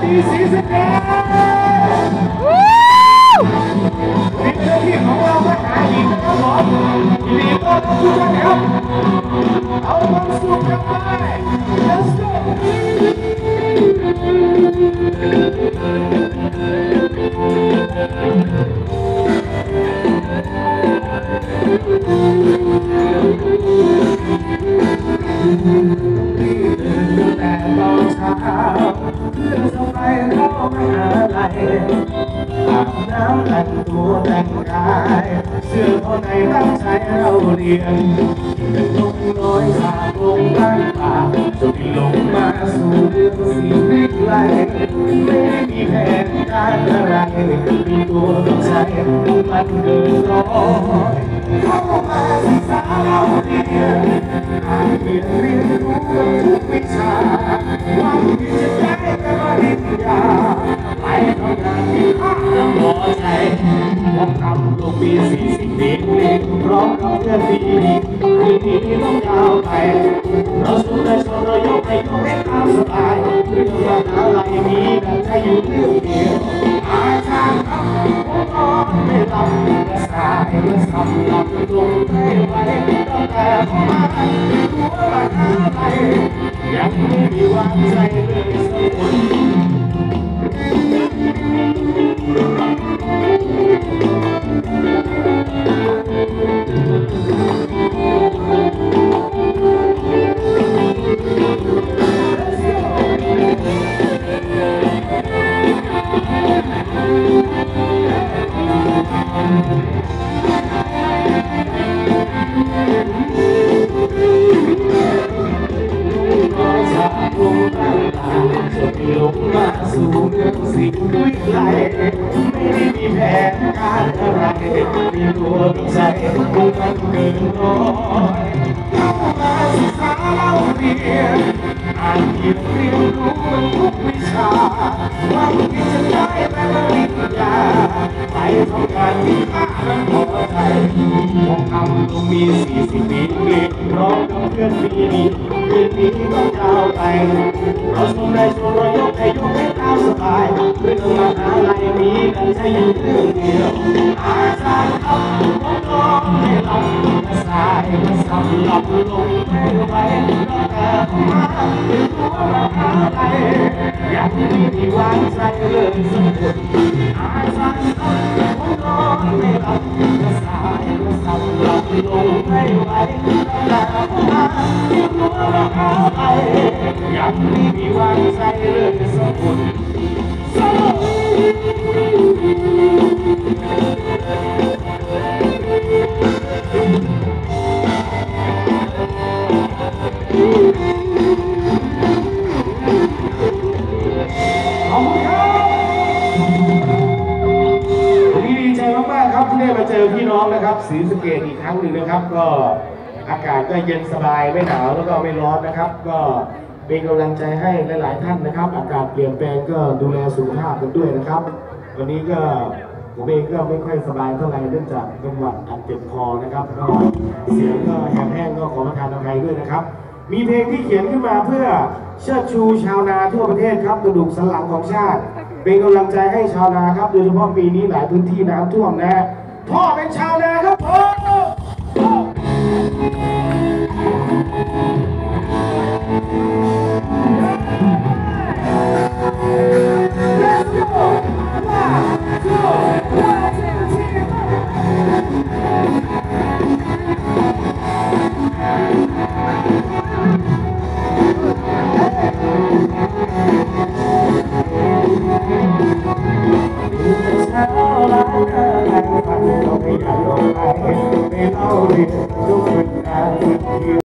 ดีศรีสะเกษเป็นเจ้าที่ของเรามหาหินนะครับผมยินดีต้อนรับทุกท่านครับเอาความสุขกันไป Let's goแต่ตอนเช้าเพื่อนสมัยเข้ามหาลัยอาบน้ำแต่งตัวแต่งกายเสื้อผ้าในตั้งใจเราเรียนเป็นลงน้อยสาลงบ้านป่าจนลงมาสู่เรื่องสิ่งวิไลไม่ได้มีแผนการอะไรมีตัวต้องใช้มันเกินร้อยเข้ามาศึกษาเราเรียนอ่านเรียนรู้กันทุกวิชาหวังที่จะได้เป็นปริญญาไปทำงานที่ภาคพอใจพบกับลูกปี40 ปีพร้อมกับเพื่อนดีคืนนี้ต้องยาวไปเราสู้ได้ชนเรายกให้ยกให้ตามสบายเรื่องมหาลัยมีแต่ใจอยู่เรื่องเดียวอาจารย์ครับผมนอนไม่หลับและสายและสับหลับลงไม่ไหวตั้งแต่พอมาหัวมหาลัยยังไม่มีวันใจเลยสักคนลงมาสู่เมืองสิ่งวิไลไม่ได้มีแผนการอะไรมีตัวต้องใช้มันเกินร้อยเข้ามาศึกษาเราเรียนอ่านเขียนเรียนรู้มันทุกวิชาหวังที่จะได้เป็นปริญญาไปทำงานที่ภาคนั้นพอใจพวกคำต้องมี40 ปีพร้อมกับเพื่อนดีคืนนี้ต้องยาวไปเราชมได้ชมเรายกให้ตามสบายเรื่องมหาลัยมีแต่ใจอยู่เรื่องเดียวอาจารย์ครับผมนอนไม่หลับและสายและสับหลับลงไม่ไหวตั้งแต่ผมมาถึงตัวมหาลัยยังไม่มีวันใจเลยสักคนอาจารย์ครับผมนอนไม่หลับและสายและสับหลับลงไม่ไหวตั้งแต่ผมมาถึงตัวมหาลัยยังไม่มีวันใจเลยสักคนดีใจมากๆครับที่ได้มาเจอพี่น้องนะครับศรีสะเกษอีกครั้งหนึ่งนะครับก็อากาศก็เย็นสบายไม่หนาวแล้วก็ไม่ร้อนนะครับก็เป็นกำลังใจให้หลายๆท่านนะครับอากาศเปลี่ยนแปลงก็ดูแลสุขภาพกันด้วยนะครับวันนี้ก็ผมเองก็ไม่ค่อยสบายเท่าไหร่เนื่องจากจังหวัดอัดเจ็บคอนะครับก็เสียงก็แหบแห้งก็ขอประทานอภัยด้วยนะครับมีเพลงที่เขียนขึ้นมาเพื่อเชิดชูชาวนาทั่วประเทศครับกระดูกสันหลังของชาติเป็นกำลังใจให้ชาวนาครับโดยเฉพาะปีนี้หลายพื้นที่น้ำท่วมนะพ่อเป็นชาวนาครับ